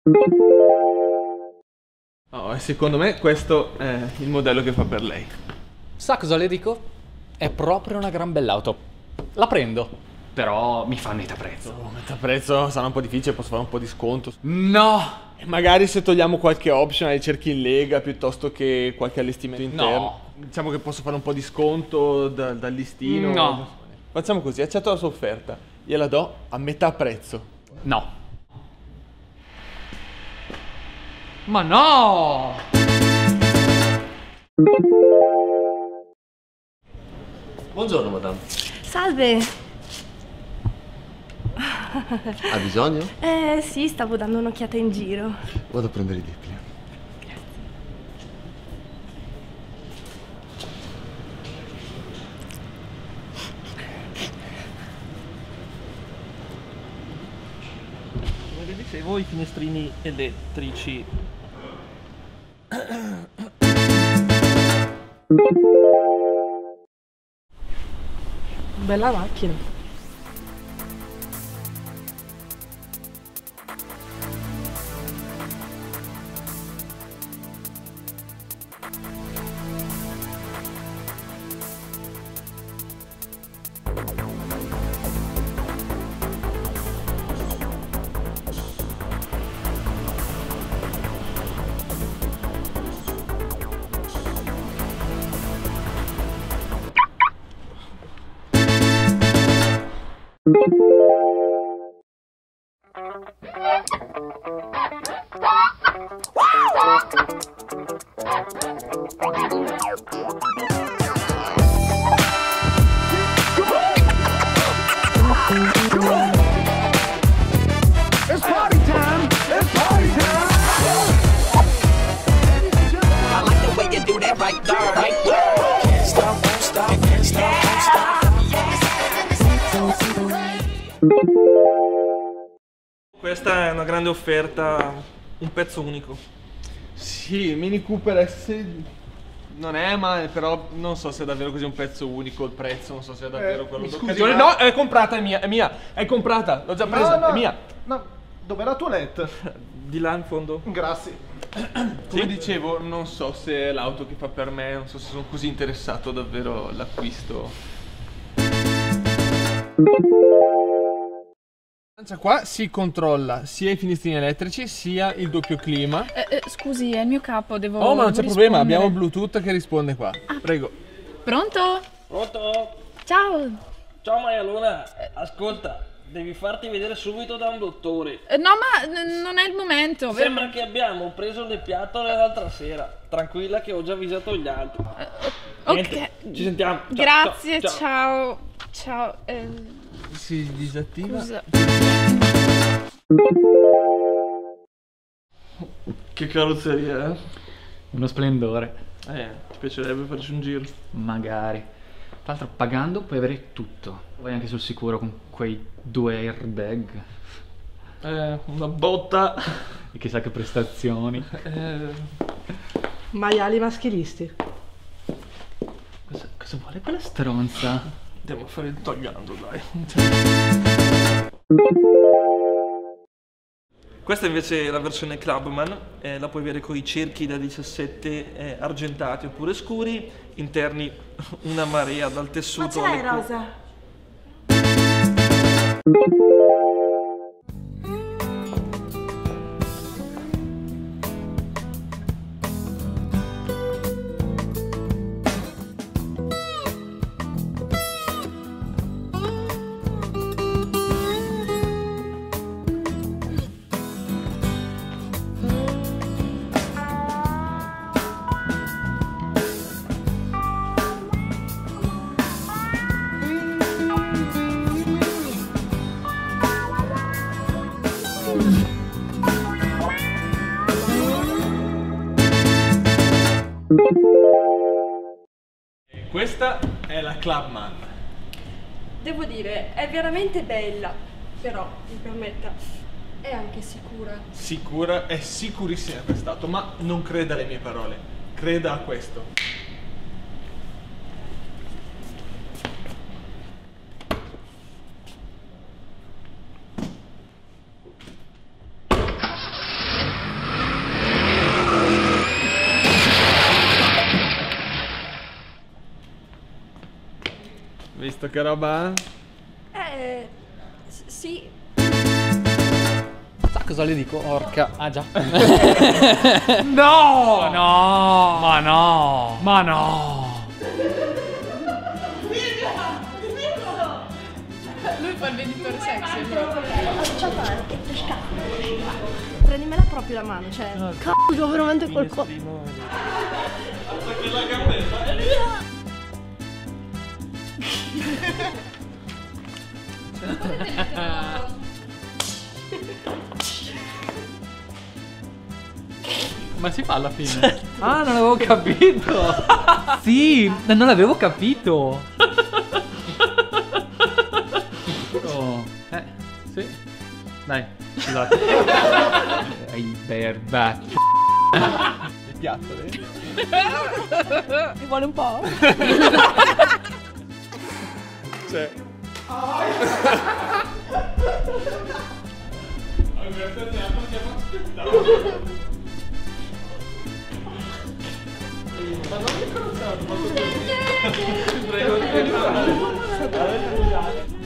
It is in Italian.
Oh, e secondo me questo è il modello che fa per lei. Sa cosa le dico? È proprio una gran bell'auto. La prendo. Però mi fa metà prezzo. Oh, metà prezzo sarà un po' difficile, posso fare un po' di sconto. No! E magari se togliamo qualche option ai cerchi in lega piuttosto che qualche allestimento interno. No. Diciamo che posso fare un po' di sconto dal listino. No. Facciamo così, accetto la sua offerta. Gliela do a metà prezzo. No. Ma no! Buongiorno, madame. Salve. Ha bisogno? Sì, stavo dando un'occhiata in giro. Vado a prendere i dipli. Come dicevo, i finestrini elettrici. Bella macchina. It's party time! It's party time! I like the way you do that right there, right there. Can't stop, won't stop, can't stop, won't stop. Questa è una grande offerta, un pezzo unico. Sì, Mini Cooper S non è male, però non so se è davvero così un pezzo unico, il prezzo, non so se è davvero quello d'occasione. No, è comprata, è mia, è comprata, l'ho già presa, è mia. No, dov'è la toilette? Di là in fondo. Grazie. Come dicevo, non so se è l'auto che fa per me, non so se sono così interessato davvero all'acquisto. Qua si controlla sia i finestrini elettrici sia il doppio clima. Scusi, è il mio capo, devo Oh, ma non c'è devo problema, rispondere. abbiamo Bluetooth che risponde qua. Prego. Pronto? Pronto? Ciao. Ciao Maria Luna, ascolta, devi farti vedere subito da un dottore. No, ma non è il momento. Sembra che abbiamo preso le piattole l'altra sera. Tranquilla che ho già avvisato gli altri. Niente, Ok. ci sentiamo. Ciao, Grazie, ciao, ciao. ciao. Si disattiva. Scusa. Che carrozzeria, Uno splendore. Ti piacerebbe farci un giro? Magari. Tra l'altro pagando puoi avere tutto. Vai anche sul sicuro con quei 2 airbag. Una botta. E chissà che prestazioni. Maiali maschilisti. Cosa vuole quella stronza? Andiamo a fare il togliando, dai. Questa invece è la versione Clubman, la puoi avere con i cerchi da 17 argentati oppure scuri, interni una marea dal tessuto. Ma c'è rosa? Questa è la Clubman. Devo dire, è veramente bella, però, mi permetta, è anche sicura. Sicura, è sicurissima quest'auto, ma non creda alle mie parole, creda a questo. Visto che roba? Sì. Sa cosa le dico? Orca. Ah già. No! No! Ma no! Ma no! Lui fa il venditore sexy. Prendimela proprio la mano, cioè. Cazzo, devo veramente qualcosa. Come si fa alla fine? Ah, non avevo capito! Sì, non l'avevo capito! Oh, sì. Dai, scusate. Il berbaccio. Il piatto, vedi? Mi vuole un po'? Cioè. Ma non mi conoscevo, ma prego,